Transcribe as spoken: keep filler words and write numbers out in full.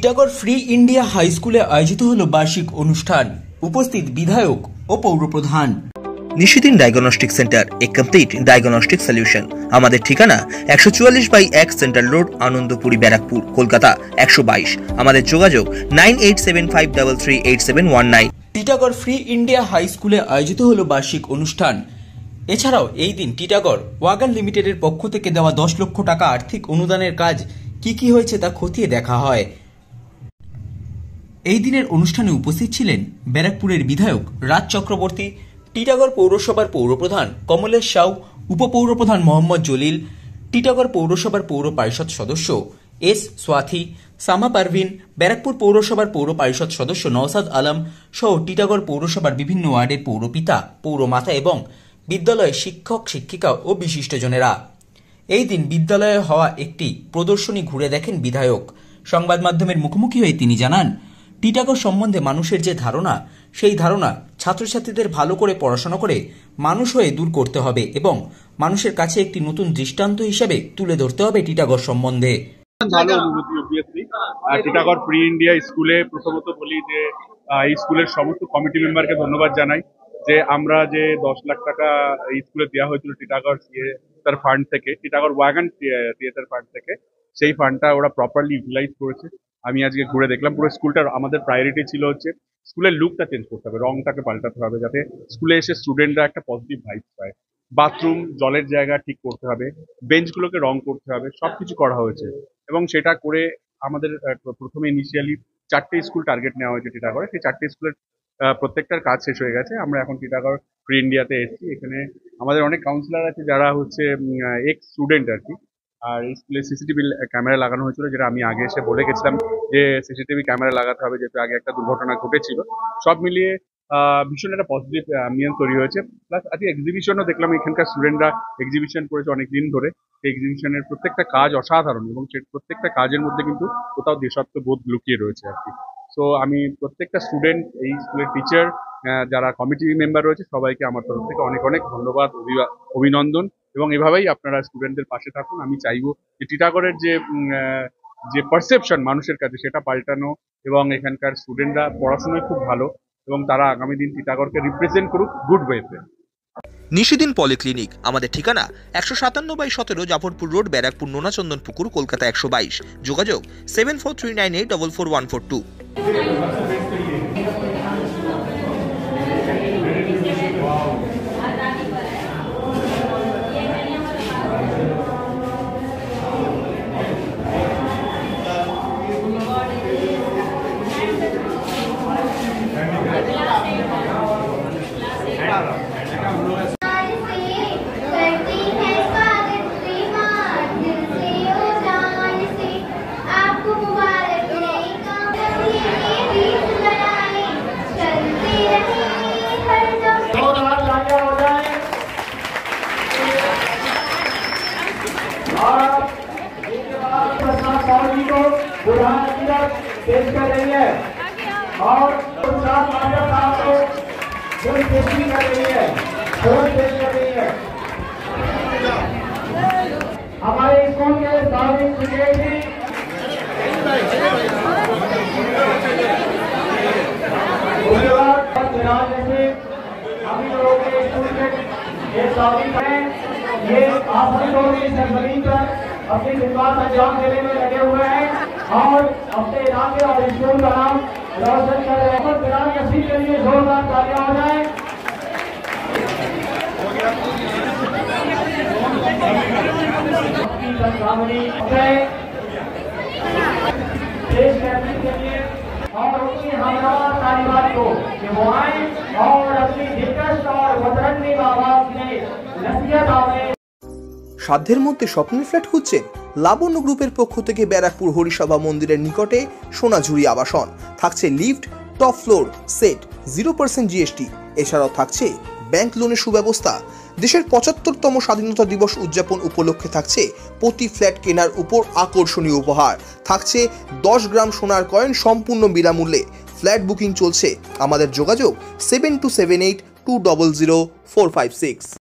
Titagarh free India high স্কুলে আয়োজিত হলো বার্ষিক অনুষ্ঠান। উপস্থিত বিধায়ক ও পৌরপ্রধান। Nishidin diagnostic centre, a complete diagnostic solution. আমাদের ঠিকানা একশো চুয়াল্লিশ বাই এক সেন্ট্রাল রোড, আনন্দপুরি, ব্যারাকপুর, কলকাতা একশো বাইশ। আমাদের যোগাযোগ nine eight seven five three three eight seven one nine. Titagarh free India high স্কুলে আয়োজিত হলো বার্ষিক অনুষ্ঠান। এছাড়াও এই দিন টিটাগড় ওয়াগন লিমিটেডের পক্ষ থেকে দেওয়া দশ লক্ষ টাকা আর্থিক অনুদানের কাজ কি কি হয়েছে তা খতিয়ে দেখা হয়। এই দিনের অনুষ্ঠানে উপস্থিত ছিলেন ব্যারাকপুরের বিধায়ক রাজ চক্রবর্তী, টিটাগড় পৌরসভার পৌরপ্রধান কমলেশ সাউ, উপপৌরপ্রধান মোহাম্মদ জলিল, টিটাগড় পৌরসভার পৌর পরিষদ সদস্য এস সোয়াথি, সামা পারভিন, ব্যারাকপুর পৌরসভার পৌর পরিষদ সদস্য নওসাদ আলম সহ টিটাগড় পৌরসভার বিভিন্ন ওয়ার্ডের পৌরপিতা, পৌরমাতা এবং বিদ্যালয়ের শিক্ষক শিক্ষিকা ও বিশিষ্টজনেরা। এই দিন বিদ্যালয়ে হওয়া একটি প্রদর্শনী ঘুরে দেখেন বিধায়ক। সংবাদ মাধ্যমের মুখোমুখি হয়ে তিনি জানান, টিটাগড় সম্বন্ধে মানুষের যে ধারণা, সেই ধারণা ছাত্রছাত্রীদের ভালো করে পড়াশোনা করে মানুষ হয়ে দূর করতে হবে এবং মানুষের কাছে একটি নতুন দৃষ্টান্ত হিসেবে তুলে ধরতে হবে টিটাগড় সম্বন্ধে। ভালো অনুভূতি অবভিয়াসলি। টিটাগড় ফ্রি ইন্ডিয়া স্কুলে প্রথমত বলি যে এই স্কুলের সমস্ত কমিটি মেম্বারকে ধন্যবাদ জানাই যে আমরা যে দশ লাখ টাকা এই স্কুলে দেওয়া হয়েছিল টিটাগড় থিয়েটার ফান্ড থেকে, টিটাগড় ওয়াগন থিয়েটার ফান্ড থেকে, সেই ফান্ডটা ওরা প্রপারলি ইউটিলাইজ করেছে। আমি আজকে ঘুরে দেখলাম পুরো স্কুলটার। আমাদের প্রায়োরিটি ছিল হচ্ছে স্কুলের লুকটা চেঞ্জ করতে হবে, রংটাকে পাল্টাতে হবে, যাতে স্কুলে এসে স্টুডেন্টরা একটা পজিটিভ ভাইবস পায়। বাথরুম, জলের জায়গা ঠিক করতে হবে, বেঞ্চগুলোকে রং করতে হবে, সবকিছু করা হয়েছে এবং সেটা করে আমাদের প্রথমে ইনিশিয়ালি চারটে স্কুল টার্গেট নেওয়া হয়েছে টিটাগড়ে। সেই চারটে স্কুলের প্রত্যেকটার কাজ শেষ হয়ে গেছে। আমরা এখন টিটাগড় ফ্রি ইন্ডিয়াতে এসেছি। এখানে আমাদের অনেক কাউন্সিলর আছে যারা হচ্ছে এক্স স্টুডেন্ট আর কি। আর এই স্কুলে সিসিটিভি ক্যামেরা লাগানো হয়েছিল, যেটা আমি আগে এসে বলে গেছিলাম যে সিসিটিভি ক্যামেরা লাগাতে হবে, যেহেতু আগে একটা দুর্ঘটনা ঘটেছিল। সব মিলিয়ে ভীষণ একটা পজিটিভ অ্যাম্বিয়েন্স তৈরি হয়েছে। প্লাস আজকে এক্সিবিশনও দেখলাম, এখানকার স্টুডেন্টরা এক্সিবিশন করেছে অনেকদিন ধরে। সেই এক্সিবিশনের প্রত্যেকটা কাজ অসাধারণ এবং সেই প্রত্যেকটা কাজের মধ্যে কিন্তু কোথাও দেশাত্মবোধ লুকিয়ে রয়েছে আর কি। সো আমি প্রত্যেকটা স্টুডেন্ট, এই স্কুলের টিচার, যারা কমিটি মেম্বার রয়েছে, সবাইকে আমার তরফ থেকে অনেক অনেক ধন্যবাদ, অভিনন্দন এবং এভাবেই আপনারা স্টুডেন্টদের পাশে থাকুন। আমি চাইবো যে টিটাগড়ের যে যে পারসেপশন মানুষের কাছে, সেটা পাল্টানো এবং এখানকার স্টুডেন্টরা পড়াশোনায় খুব ভালো এবং তারা আগামী দিন টিটাগড়কে রিপ্রেজেন্ট করুক গুড ওয়েতে। নিশিদিন পলিক্লিনিক, আমাদের ঠিকানা একশো সাতান্ন বাই সতেরো জাফরপুর রোড, ব্যারাকপুর, নোনাচন্দন পুকুর, কলকাতা একশো বাইশ। যোগাযোগ seven four three nine eight double four one four two. पेश कर रही है और साथ को पेश कर रही है पेश कर रही है हमारे स्कूल के धार्मिक सेक्रेटरी अभी लोगों के स्कूल के ये आप सभी लोग इस जमीन पर अपनी खिदमत अंजाम देने में लगे हुए हैं और अपने इलाके और स्कूल का नाम रोशन कर रहे हैं। बिलाल यसीन के लिए जोरदार तालियां हो जाए। देश कैबिनेट के लिए और उनकी हमलावर तालिबात को कि वो आए और अपनी दिलकश और वतरंगी आवाज में नसीहत आवे। সাধ্যের মধ্যে স্বপ্নের ফ্ল্যাট খুঁজছেন? লাবণ্য গ্রুপের পক্ষ থেকে ব্যারাকপুর হরিসভা মন্দিরের নিকটে সোনাঝুরি আবাসন। থাকছে lift, top floor, set, zero percent GST. এছাড়াও থাকছে ব্যাংক লোনের সুব্যবস্থা। দেশের পঁচাত্তরতম স্বাধীনতা দিবস উদযাপন উপলক্ষে থাকছে প্রতি ফ্ল্যাট কেনার উপর আকর্ষণীয় উপহার। থাকছে দশ গ্রাম সোনার কয়েন সম্পূর্ণ বিনামূল্যে। ফ্ল্যাট বুকিং চলছে। আমাদের যোগাযোগ seven two seven eight two double zero four five six.